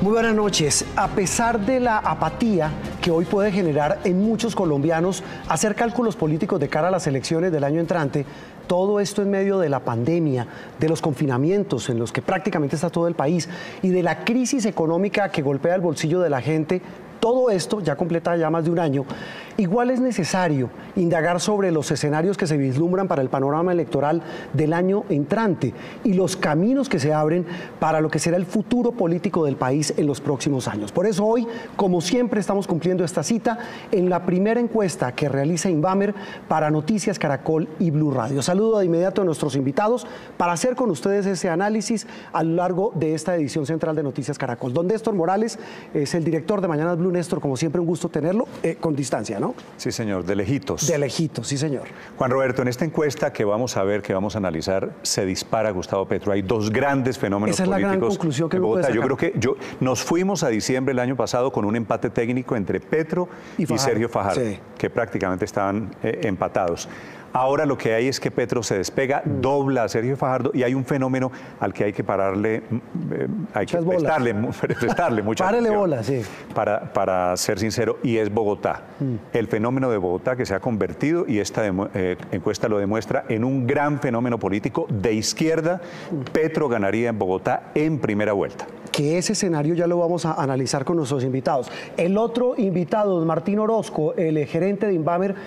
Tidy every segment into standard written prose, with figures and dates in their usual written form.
Muy buenas noches. A pesar de la apatía que hoy puede generar en muchos colombianos hacer cálculos políticos de cara a las elecciones del año entrante, todo esto en medio de la pandemia, de los confinamientos en los que prácticamente está todo el país y de la crisis económica que golpea el bolsillo de la gente, todo esto ya completa ya más de un año. Igual es necesario indagar sobre los escenarios que se vislumbran para el panorama electoral del año entrante y los caminos que se abren para lo que será el futuro político del país en los próximos años. Por eso hoy, como siempre, estamos cumpliendo esta cita en la primera encuesta que realiza Invamer para Noticias Caracol y Blue Radio. Saludo de inmediato a nuestros invitados para hacer con ustedes ese análisis a lo largo de esta edición central de Noticias Caracol. Don Néstor Morales es el director de Mañanas Blue. Néstor, como siempre, un gusto tenerlo con distancia, ¿no? Sí, señor, de lejitos. De lejitos, sí, señor. Juan Roberto, en esta encuesta que vamos a ver, que vamos a analizar, se dispara Gustavo Petro. Hay dos grandes fenómenos políticos. Esa es la gran conclusión que en Bogotá. Yo creo que nos fuimos a diciembre del año pasado con un empate técnico entre Petro y Sergio Fajardo, sí, que prácticamente estaban empatados. Ahora lo que hay es que Petro se despega, dobla a Sergio Fajardo y hay un fenómeno al que hay que pararle, hay que prestarle mucha atención. Bola, sí. Para ser sincero, y es Bogotá. El fenómeno de Bogotá que se ha convertido, y esta encuesta lo demuestra, en un gran fenómeno político de izquierda. Petro ganaría en Bogotá en primera vuelta. Que ese escenario ya lo vamos a analizar con nuestros invitados. El otro invitado, don Martín Orozco, el gerente de Invamer,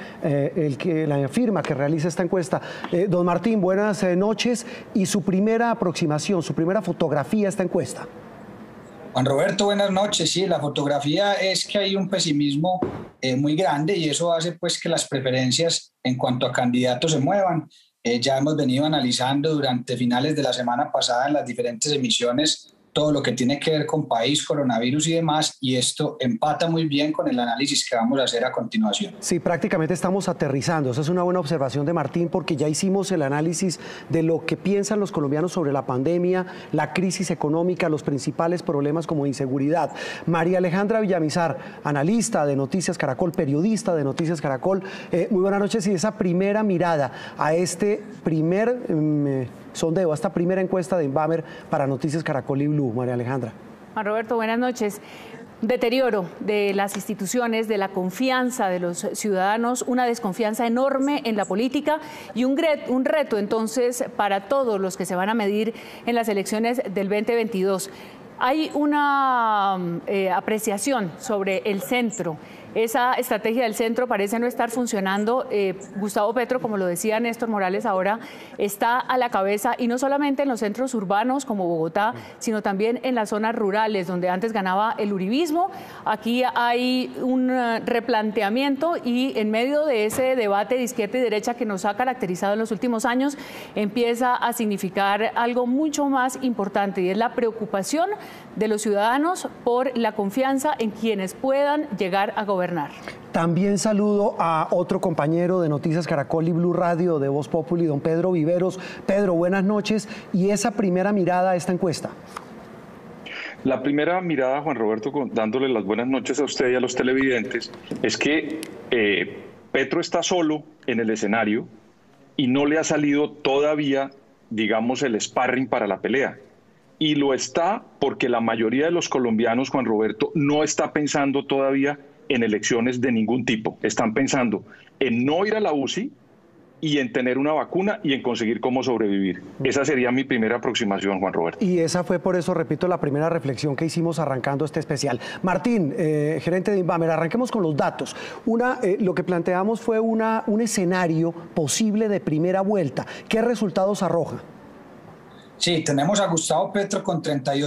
la firma que realiza esta encuesta. Don Martín, buenas noches. Y su primera aproximación, su primera fotografía a esta encuesta. Juan Roberto, buenas noches. Sí, la fotografía es que hay un pesimismo muy grande y eso hace pues que las preferencias en cuanto a candidatos se muevan. Ya hemos venido analizando durante finales de la semana pasada en las diferentes emisiones todo lo que tiene que ver con país, coronavirus y demás, y esto empata muy bien con el análisis que vamos a hacer a continuación. Sí, prácticamente estamos aterrizando. Esa es una buena observación de Martín, porque ya hicimos el análisis de lo que piensan los colombianos sobre la pandemia, la crisis económica, los principales problemas como inseguridad. María Alejandra Villamizar, analista de Noticias Caracol, periodista de Noticias Caracol. Muy buenas noches, y esa primera mirada a este primer sondeo, a esta primera encuesta de Invamer para Noticias Caracol y Blue. María Alejandra. Juan Roberto, buenas noches. Deterioro de las instituciones, de la confianza de los ciudadanos, una desconfianza enorme en la política y un reto entonces para todos los que se van a medir en las elecciones del 2022. Hay una apreciación sobre el centro. Esa estrategia del centro parece no estar funcionando. Gustavo Petro, como lo decía Néstor Morales ahora, está a la cabeza, y no solamente en los centros urbanos como Bogotá, sino también en las zonas rurales, donde antes ganaba el uribismo. Aquí hay un replanteamiento, y en medio de ese debate de izquierda y derecha que nos ha caracterizado en los últimos años, empieza a significar algo mucho más importante, y es la preocupación de los ciudadanos por la confianza en quienes puedan llegar a gobernar. También saludo a otro compañero de Noticias Caracol y Blue Radio de Voz Populi, don Pedro Viveros. Pedro, buenas noches. Y esa primera mirada a esta encuesta. La primera mirada, Juan Roberto, dándole las buenas noches a usted y a los televidentes, es que Petro está solo en el escenario y no le ha salido todavía, digamos, el sparring para la pelea. Y lo está porque la mayoría de los colombianos, Juan Roberto, no está pensando todavía en elecciones de ningún tipo. Están pensando en no ir a la UCI y en tener una vacuna y en conseguir cómo sobrevivir. Esa sería mi primera aproximación, Juan Roberto. Y esa fue, por eso, repito, la primera reflexión que hicimos arrancando este especial. Martín, gerente de Invamer, arranquemos con los datos. Lo que planteamos fue un escenario posible de primera vuelta. ¿Qué resultados arroja? Sí, tenemos a Gustavo Petro con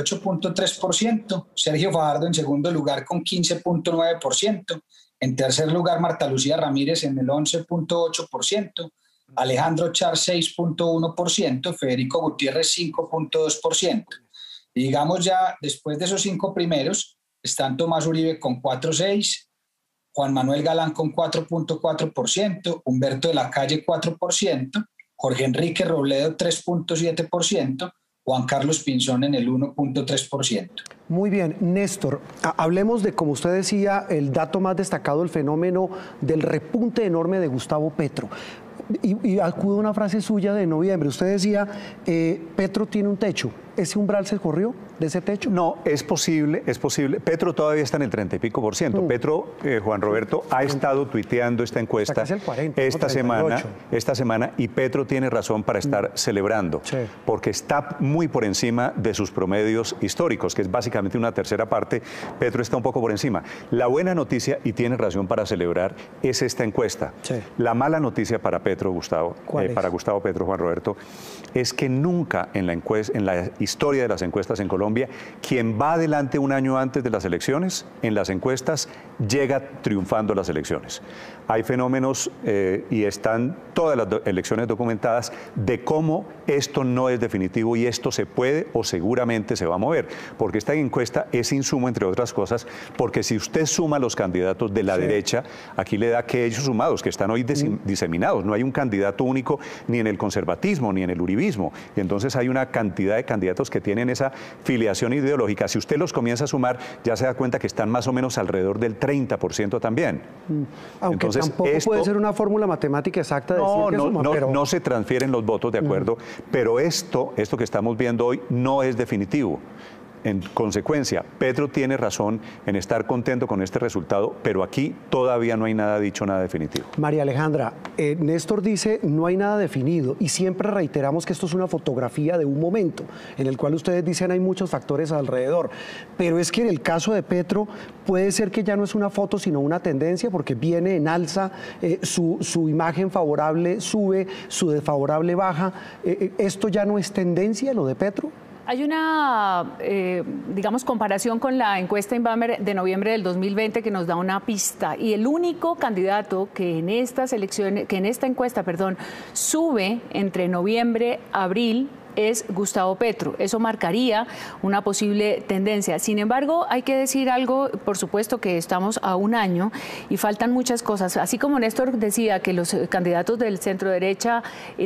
38.3%, Sergio Fajardo en segundo lugar con 15.9%, en tercer lugar Marta Lucía Ramírez en el 11.8%, Alejandro Char 6.1%, Federico Gutiérrez 5.2%. Y digamos ya, después de esos 5 primeros, están Tomás Uribe con 4.6%, Juan Manuel Galán con 4.4%, Humberto de la Calle 4%, Jorge Enrique Robledo 3.7%, Juan Carlos Pinzón en el 1.3%. Muy bien, Néstor, hablemos de, como usted decía, el dato más destacado, el fenómeno del repunte enorme de Gustavo Petro. Y acudo a una frase suya de noviembre. Usted decía, Petro tiene un techo. ¿Ese umbral se corrió de ese techo? No, es posible, es posible. Petro todavía está en el 30 y pico %. Petro, Juan Roberto, ha estado tuiteando esta encuesta casi el 40, esta semana, y Petro tiene razón para estar celebrando, porque está muy por encima de sus promedios históricos, que es básicamente una tercera parte. Petro está un poco por encima. La buena noticia, y tiene razón para celebrar, es esta encuesta. La mala noticia para Petro, Gustavo, para Gustavo Petro, Juan Roberto, es que nunca en la historia de las encuestas en Colombia, quien va adelante un año antes de las elecciones, en las encuestas, llega triunfando las elecciones. Hay fenómenos, y están todas las elecciones documentadas, de cómo esto no es definitivo y esto se puede o seguramente se va a mover. Porque esta encuesta es insumo, entre otras cosas, porque si usted suma los candidatos de la derecha, aquí le da que ellos sumados, que están hoy diseminados, no hay un candidato único ni en el conservatismo ni en el uribismo. Y entonces hay una cantidad de candidatos que tienen esa filiación ideológica. Si usted los comienza a sumar, ya se da cuenta que están más o menos alrededor del 30% también. Aunque entonces, tampoco puede ser una fórmula matemática exacta de decir que suma, pero no se transfieren los votos, de acuerdo, pero esto que estamos viendo hoy no es definitivo. En consecuencia, Petro tiene razón en estar contento con este resultado, pero aquí todavía no hay nada dicho, nada definitivo. María Alejandra, Néstor dice no hay nada definido y siempre reiteramos que esto es una fotografía de un momento en el cual ustedes dicen hay muchos factores alrededor, pero es que en el caso de Petro puede ser que ya no es una foto sino una tendencia porque viene en alza, su imagen favorable sube, su desfavorable baja. ¿Esto ya no es tendencia, lo de Petro? Hay una, digamos, comparación con la encuesta Inbamer de noviembre del 2020 que nos da una pista. Y el único candidato que en estas elecciones, que en esta encuesta, sube entre noviembre a abril es Gustavo Petro. Eso marcaría una posible tendencia. Sin embargo, hay que decir algo, por supuesto que estamos a un año y faltan muchas cosas. Así como Néstor decía que los candidatos del centro derecha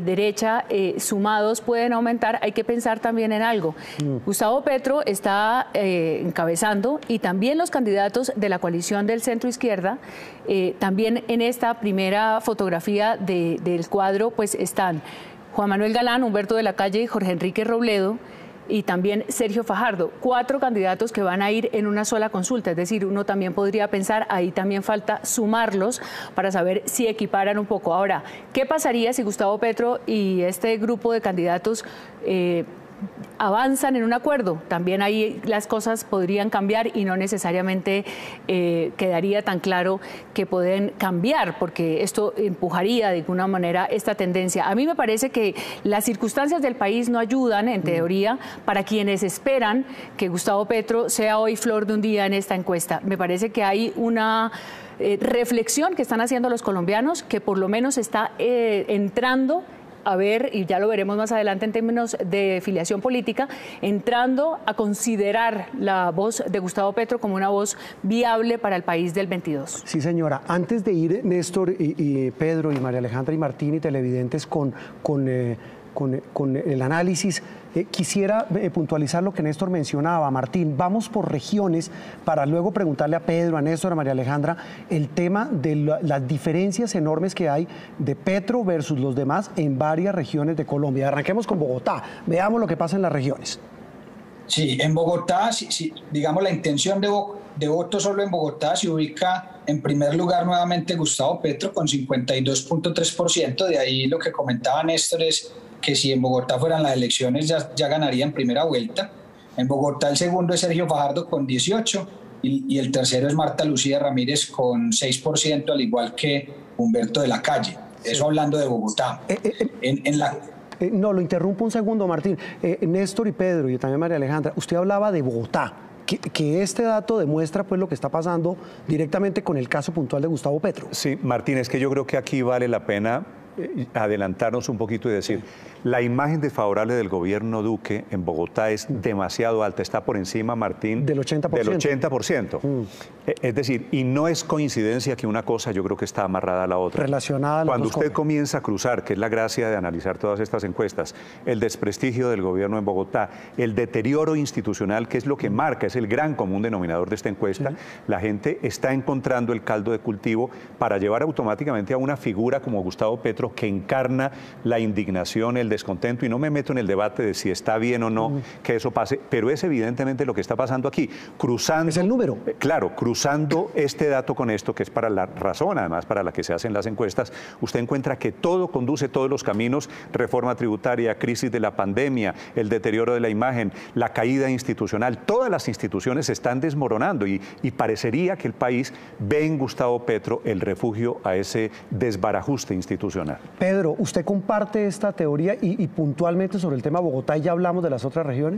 sumados pueden aumentar, hay que pensar también en algo. Gustavo Petro está encabezando y también los candidatos de la coalición del centro izquierda, también en esta primera fotografía del cuadro, pues están Juan Manuel Galán, Humberto de la Calle y Jorge Enrique Robledo, y también Sergio Fajardo, 4 candidatos que van a ir en una sola consulta, es decir, uno también podría pensar, ahí también falta sumarlos para saber si equiparan un poco. Ahora, ¿qué pasaría si Gustavo Petro y este grupo de candidatos avanzan en un acuerdo? También ahí las cosas podrían cambiar y no necesariamente quedaría tan claro que pueden cambiar, porque esto empujaría de alguna manera esta tendencia. A mí me parece que las circunstancias del país no ayudan, en teoría, para quienes esperan que Gustavo Petro sea hoy flor de un día en esta encuesta. Me parece que hay una reflexión que están haciendo los colombianos que por lo menos está entrando a ver, y ya lo veremos más adelante en términos de filiación política, entrando a considerar la voz de Gustavo Petro como una voz viable para el país del 22. Sí, señora. Antes de ir, Néstor y Pedro y María Alejandra y Martín y televidentes con el análisis, quisiera puntualizar lo que Néstor mencionaba. Martín, vamos por regiones para luego preguntarle a Pedro, a Néstor, a María Alejandra el tema de las diferencias enormes que hay de Petro versus los demás en varias regiones de Colombia. Arranquemos con Bogotá, veamos lo que pasa en las regiones. Sí, en Bogotá, digamos la intención de voto solo en Bogotá se ubica en primer lugar nuevamente Gustavo Petro con 52.3%, de ahí lo que comentaba Néstor es que si en Bogotá fueran las elecciones ya ganaría en primera vuelta. En Bogotá el segundo es Sergio Fajardo con 18% y el tercero es Marta Lucía Ramírez con 6%, al igual que Humberto de la Calle. Eso hablando de Bogotá. No, lo interrumpo un segundo, Martín. Néstor y Pedro y también María Alejandra, usted hablaba de Bogotá, que este dato demuestra pues lo que está pasando directamente con el caso puntual de Gustavo Petro. Sí, Martín, es que yo creo que aquí vale la pena adelantarnos un poquito y decir, la imagen desfavorable del gobierno Duque en Bogotá es demasiado alta, está por encima, Martín, del 80%. Del 80%. Es decir, y no es coincidencia que una cosa yo creo que está amarrada a la otra. Relacionada a las Cuando dos usted cosas. comienza a cruzar, que es la gracia de analizar todas estas encuestas, el desprestigio del gobierno en Bogotá, el deterioro institucional, que es lo que marca, es el gran común denominador de esta encuesta, la gente está encontrando el caldo de cultivo para llevar automáticamente a una figura como Gustavo Petro Petro, que encarna la indignación, el descontento, y no me meto en el debate de si está bien o no que eso pase, pero es evidentemente lo que está pasando aquí. Cruzando, es el número. Claro, cruzando este dato con esto, que es para la razón, además, para la que se hacen las encuestas, usted encuentra que todo conduce, todos los caminos, reforma tributaria, crisis de la pandemia, el deterioro de la imagen, la caída institucional, todas las instituciones se están desmoronando y parecería que el país ve en Gustavo Petro el refugio a ese desbarajuste institucional. Pedro, ¿usted comparte esta teoría y puntualmente sobre el tema Bogotá, y ya hablamos de las otras regiones?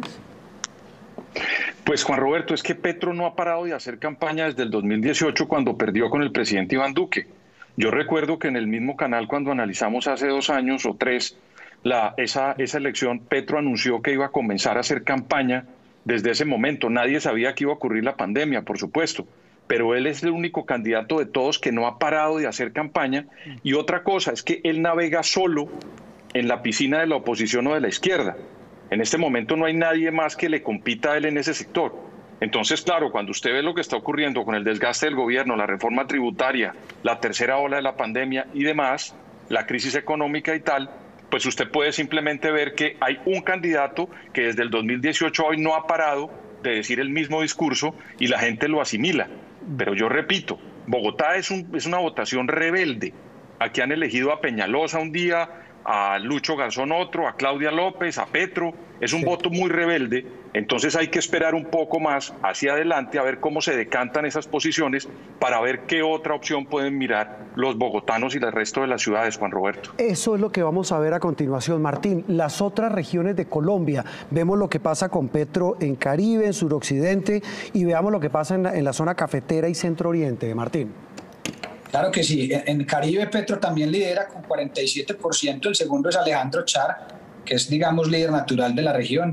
Pues Juan Roberto, es que Petro no ha parado de hacer campaña desde el 2018 cuando perdió con el presidente Iván Duque. Yo recuerdo que en el mismo canal, cuando analizamos hace 2 años o 3 esa elección, Petro anunció que iba a comenzar a hacer campaña desde ese momento. Nadie sabía que iba a ocurrir la pandemia, por supuesto, pero él es el único candidato de todos que no ha parado de hacer campaña. Y otra cosa es que él navega solo en la piscina de la oposición o de la izquierda. En este momento no hay nadie más que le compita a él en ese sector. Entonces, claro, cuando usted ve lo que está ocurriendo con el desgaste del gobierno, la reforma tributaria, la tercera ola de la pandemia y demás, la crisis económica y tal, pues usted puede simplemente ver que hay un candidato que desde el 2018 hoy no ha parado de decir el mismo discurso y la gente lo asimila. Pero yo repito, Bogotá es una votación rebelde. Aquí han elegido a Peñalosa un día, a Lucho Garzón otro, a Claudia López, a Petro. Es un voto muy rebelde, entonces hay que esperar un poco más hacia adelante a ver cómo se decantan esas posiciones para ver qué otra opción pueden mirar los bogotanos y el resto de las ciudades, Juan Roberto. Eso es lo que vamos a ver a continuación. Martín, las otras regiones de Colombia, vemos lo que pasa con Petro en Caribe, en suroccidente, y veamos lo que pasa en la zona cafetera y centro oriente. Martín. Claro que sí. En Caribe Petro también lidera con 47%, el segundo es Alejandro Char, que es, digamos, líder natural de la región,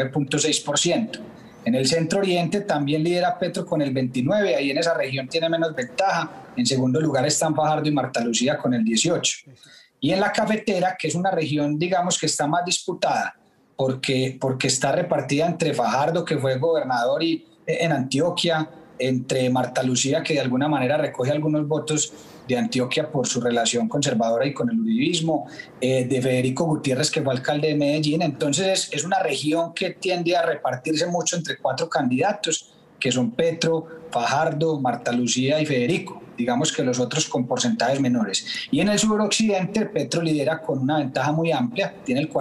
19.6%. En el centro oriente también lidera Petro con el 29%, ahí en esa región tiene menos ventaja. En segundo lugar están Fajardo y Marta Lucía con el 18%. Y en la cafetera, que es una región, digamos, que está más disputada, porque está repartida entre Fajardo, que fue gobernador en Antioquia, entre Marta Lucía, que de alguna manera recoge algunos votos de Antioquia por su relación conservadora y con el uribismo, de Federico Gutiérrez, que fue alcalde de Medellín. Entonces es una región que tiende a repartirse mucho entre 4 candidatos, que son Petro, Fajardo, Marta Lucía y Federico, digamos que los otros con porcentajes menores. Y en el suroccidente Petro lidera con una ventaja muy amplia, tiene el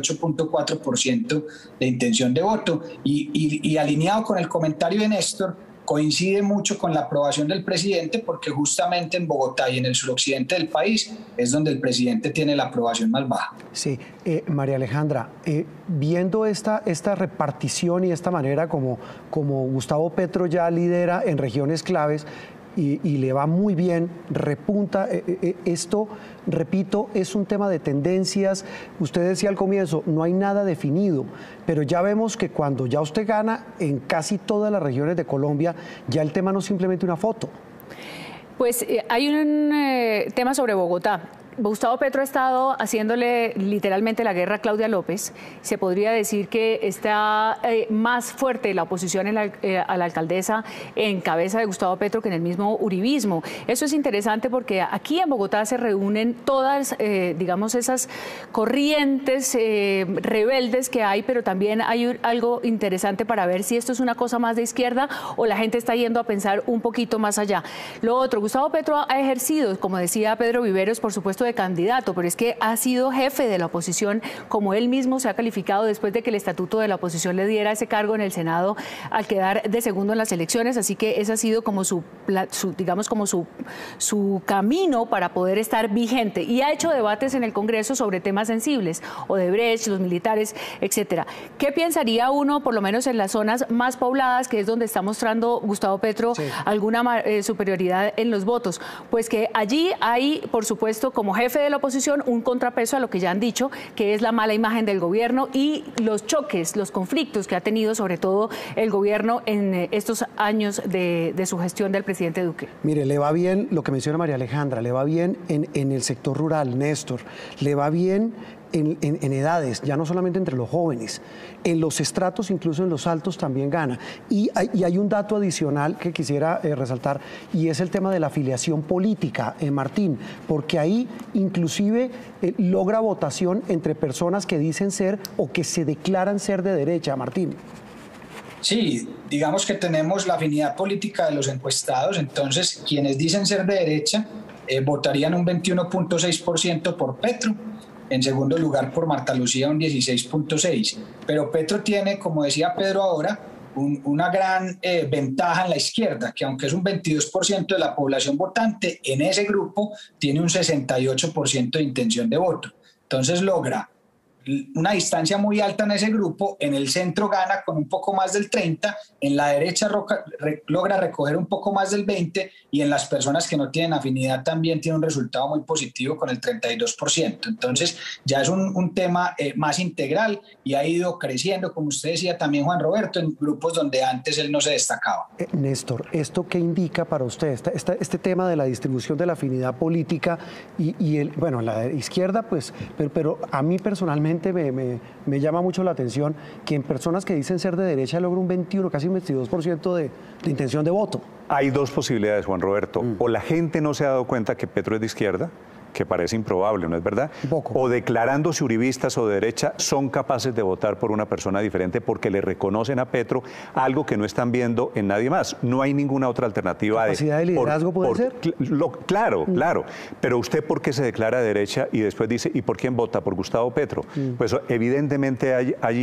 48.4% de intención de voto, y alineado con el comentario de Néstor, coincide mucho con la aprobación del presidente, porque justamente en Bogotá y en el suroccidente del país es donde el presidente tiene la aprobación más baja. Sí, María Alejandra, viendo esta repartición y esta manera como Gustavo Petro ya lidera en regiones claves, y le va muy bien, repunta. Esto, repito, es un tema de tendencias. Usted decía al comienzo, no hay nada definido, pero ya vemos que cuando ya usted gana en casi todas las regiones de Colombia, ya el tema no es simplemente una foto. Pues hay un tema sobre Bogotá. Gustavo Petro ha estado haciéndole literalmente la guerra a Claudia López. Se podría decir que está más fuerte la oposición a la alcaldesa en cabeza de Gustavo Petro que en el mismo uribismo. Eso es interesante porque aquí en Bogotá se reúnen todas, digamos, esas corrientes rebeldes que hay, pero también hay algo interesante para ver si esto es una cosa más de izquierda o la gente está yendo a pensar un poquito más allá. Lo otro, Gustavo Petro ha ejercido, como decía Pedro Viveros, por supuesto, de candidato, pero es que ha sido jefe de la oposición, como él mismo se ha calificado después de que el estatuto de la oposición le diera ese cargo en el Senado al quedar de segundo en las elecciones, así que ese ha sido como su camino para poder estar vigente, y ha hecho debates en el Congreso sobre temas sensibles, Odebrecht, los militares, etcétera. ¿Qué pensaría uno, por lo menos en las zonas más pobladas, que es donde está mostrando Gustavo Petro alguna superioridad en los votos? Pues que allí hay, por supuesto, como jefe de la oposición, un contrapeso a lo que ya han dicho, que es la mala imagen del gobierno y los choques, los conflictos que ha tenido sobre todo el gobierno en estos años de su gestión del presidente Duque. Mire, le va bien lo que menciona María Alejandra, le va bien en el sector rural, Néstor, le va bien en edades, ya no solamente entre los jóvenes, en los estratos, incluso en los altos también gana. Y hay un dato adicional que quisiera resaltar, y es el tema de la afiliación política, Martín, porque ahí inclusive logra votación entre personas que dicen ser o que se declaran ser de derecha, Martín. Sí, digamos que tenemos la afinidad política de los encuestados, entonces quienes dicen ser de derecha votarían un 21.6% por Petro, en segundo lugar por Marta Lucía un 16.6%, pero Petro tiene, como decía Pedro ahora, una gran ventaja en la izquierda, que aunque es un 22% de la población votante, en ese grupo tiene un 68% de intención de voto, entonces logra una distancia muy alta en ese grupo, en el centro gana con un poco más del 30%, en la derecha logra recoger un poco más del 20% y en las personas que no tienen afinidad también tiene un resultado muy positivo con el 32%. Entonces ya es un tema más integral y ha ido creciendo, como usted decía también, Juan Roberto, en grupos donde antes él no se destacaba. Néstor, ¿esto qué indica para usted? Este tema de la distribución de la afinidad política bueno, la izquierda, pues, pero a mí personalmente me llama mucho la atención que en personas que dicen ser de derecha logra un 21, casi un 22% de intención de voto. Hay dos posibilidades, Juan Roberto. O la gente no se ha dado cuenta que Petro es de izquierda, que parece improbable, ¿no es verdad? O declarándose uribistas o de derecha son capaces de votar por una persona diferente porque le reconocen a Petro algo que no están viendo en nadie más. No hay ninguna otra alternativa. ¿Capacidad de liderazgo puede ser? Claro, claro. Pero usted, ¿por qué se declara de derecha y después dice, ¿y por quién vota? Por Gustavo Petro. Pues evidentemente hay allí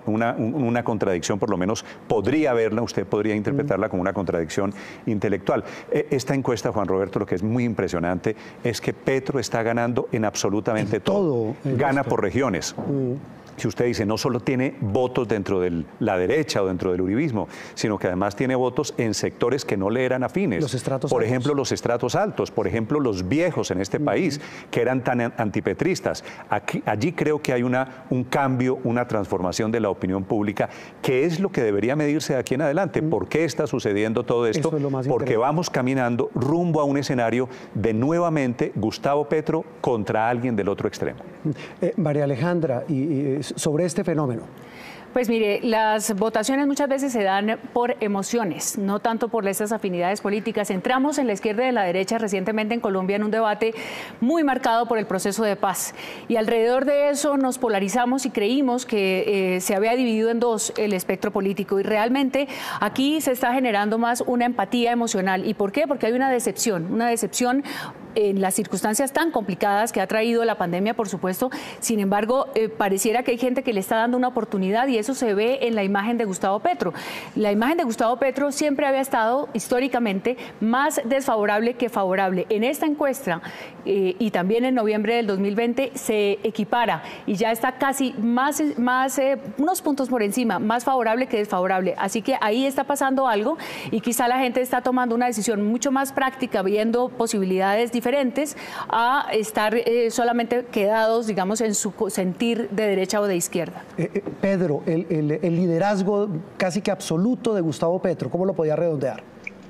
una contradicción, por lo menos podría haberla, usted podría interpretarla como una contradicción intelectual. Esta encuesta, Juan Roberto, lo que es muy impresionante es que Petro está ganando en absolutamente todo. Gana por regiones. Si usted dice, no solo tiene votos dentro de la derecha o dentro del uribismo, sino que además tiene votos en sectores que no le eran afines. Los estratos por altos. Ejemplo, los estratos altos, por ejemplo, los viejos en este país, que eran tan antipetristas. Allí creo que hay un cambio, una transformación de la opinión pública, que es lo que debería medirse de aquí en adelante. ¿Por qué está sucediendo todo esto? Eso es lo más Porque vamos caminando rumbo a un escenario de nuevamente Gustavo Petro contra alguien del otro extremo. María Alejandra, sobre este fenómeno. Pues mire, las votaciones muchas veces se dan por emociones, no tanto por estas afinidades políticas. Entramos en la izquierda y en la derecha recientemente en Colombia en un debate muy marcado por el proceso de paz. Y alrededor de eso nos polarizamos y creímos que se había dividido en dos el espectro político. Y realmente aquí se está generando más una empatía emocional. ¿Y por qué? Porque hay una decepción en las circunstancias tan complicadas que ha traído la pandemia, por supuesto. Sin embargo, pareciera que hay gente que le está dando una oportunidad y eso se ve en la imagen de Gustavo Petro. La imagen de Gustavo Petro siempre había estado históricamente más desfavorable que favorable. En esta encuesta y también en noviembre del 2020 se equipara y ya está casi unos puntos por encima, más favorable que desfavorable. Así que ahí está pasando algo y quizá la gente está tomando una decisión mucho más práctica, viendo posibilidades diferentes a estar solamente quedados, digamos, en su sentir de derecha o de izquierda. Pedro, el liderazgo casi que absoluto de Gustavo Petro, ¿cómo lo podía redondear?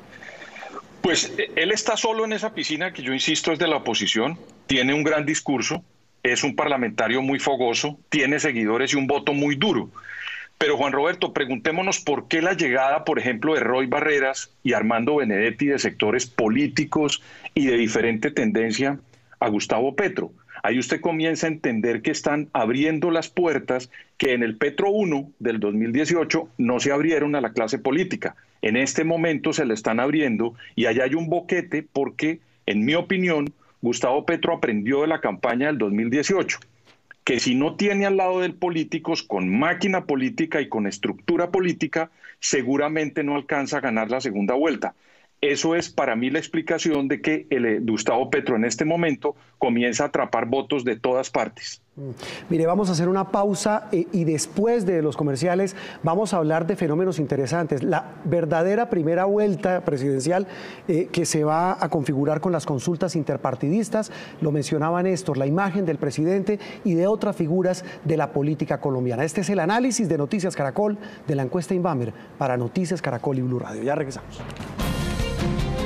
Pues él está solo en esa piscina que yo insisto es de la oposición, tiene un gran discurso, es un parlamentario muy fogoso, tiene seguidores y un voto muy duro. Pero Juan Roberto, preguntémonos por qué la llegada, por ejemplo, de Roy Barreras y Armando Benedetti de sectores políticos y de diferente tendencia a Gustavo Petro. Ahí usted comienza a entender que están abriendo las puertas que en el Petro 1 del 2018 no se abrieron a la clase política. En este momento se le están abriendo y allá hay un boquete porque, en mi opinión, Gustavo Petro aprendió de la campaña del 2018, que si no tiene al lado de él políticos con máquina política y con estructura política, seguramente no alcanza a ganar la segunda vuelta. Eso es para mí la explicación de que Gustavo Petro en este momento comienza a atrapar votos de todas partes. Mire, vamos a hacer una pausa y después de los comerciales vamos a hablar de fenómenos interesantes. La verdadera primera vuelta presidencial que se va a configurar con las consultas interpartidistas, lo mencionaba Néstor, la imagen del presidente y de otras figuras de la política colombiana. Este es el análisis de Noticias Caracol de la encuesta Inbamer para Noticias Caracol y Blue Radio. Ya regresamos.